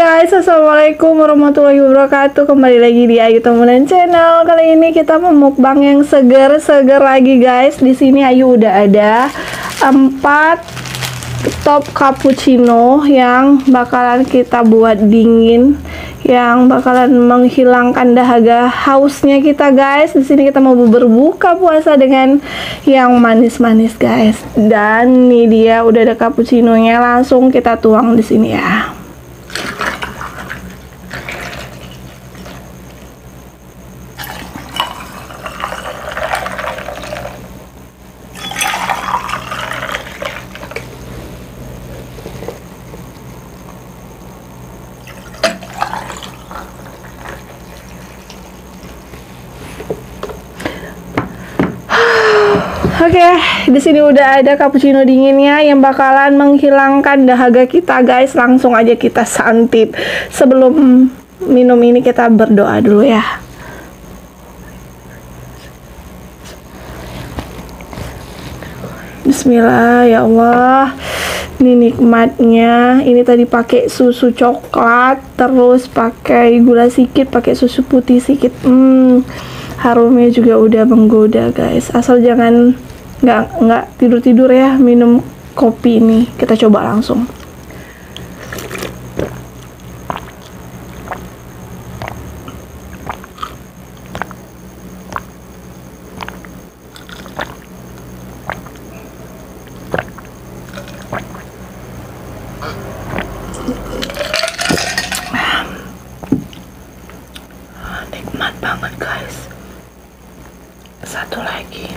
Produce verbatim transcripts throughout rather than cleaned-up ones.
guys, assalamualaikum warahmatullahi wabarakatuh. Kembali lagi di Ayu Temenan Channel. Kali ini kita memukbang yang seger-seger lagi guys. Di sini Ayu udah ada empat top cappuccino yang bakalan kita buat dingin, yang bakalan menghilangkan dahaga hausnya kita guys. Di sini kita mau berbuka puasa dengan yang manis-manis guys. Dan nih dia udah ada cappuccinonya, langsung kita tuang di sini ya. Oke, okay, di sini udah ada cappuccino dinginnya yang bakalan menghilangkan dahaga kita guys. Langsung aja kita santip. Sebelum minum ini kita berdoa dulu ya. Bismillah ya Allah. Ini nikmatnya. Ini tadi pakai susu coklat, terus pakai gula sedikit, pakai susu putih sedikit. Hmm, harumnya juga udah menggoda guys. Asal jangan nggak nggak tidur tidur ya minum kopi ini. Kita coba langsung. Nikmat banget guys. Satu lagi.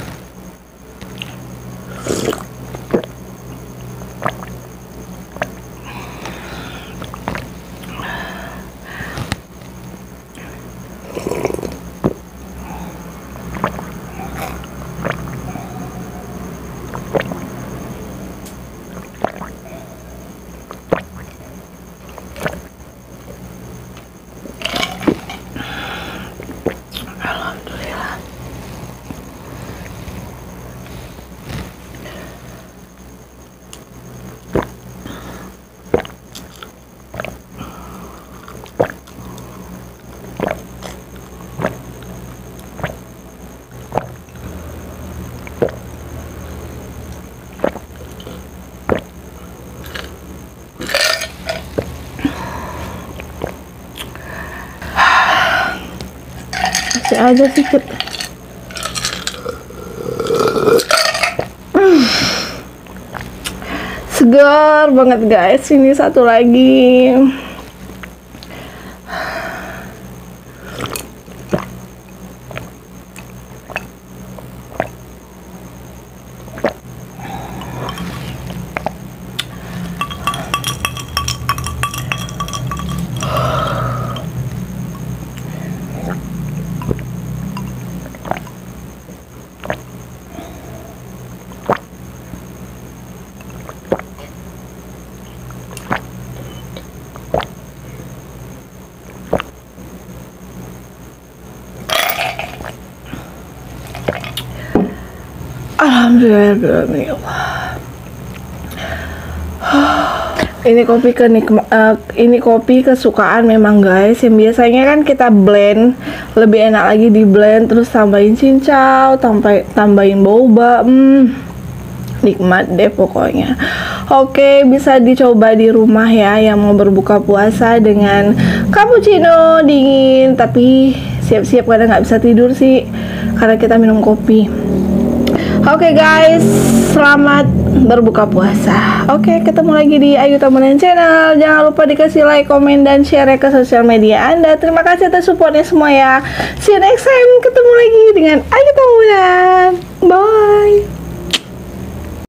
Ada sedikit hmm. Segar banget guys. Ini satu lagi. Alhamdulillah. Ini kopi kenikma, uh, ini kopi kesukaan memang guys. Yang biasanya kan kita blend, lebih enak lagi di blend, terus tambahin cincau, tambah tambahin boba. Hmm, nikmat deh pokoknya. Oke, bisa dicoba di rumah ya yang mau berbuka puasa dengan cappuccino dingin. Tapi siap-siap kadang nggak bisa tidur sih karena kita minum kopi. Oke okay guys, selamat berbuka puasa. Oke, okay, ketemu lagi di Ayu Temenan Channel. Jangan lupa dikasih like, komen, dan share ke sosial media Anda. Terima kasih atas supportnya semua ya. See you next time. Ketemu lagi dengan Ayu Temenan. Bye.